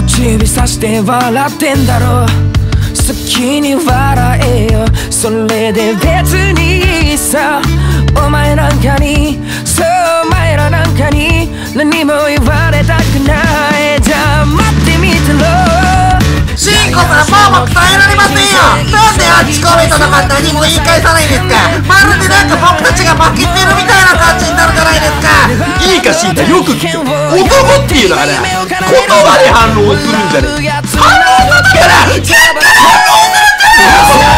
ち指さして笑ってんだろう。好きに笑えよ、それで別にいいさ。お前なんかに、そうお前らなんかに何も言われたくない。じゃあ待ってみてろ。 シンコさん、もう伝えられませんよ。なんであっちコメントとか何も言い返さないんですか。まるでなんか僕たちが負けてるみたいな感じになるじゃないですか。 いいかシンタ、よく聞け。男っていうのはね、言葉で反応するんじゃねえ。反応するから結果で反応するんだよ。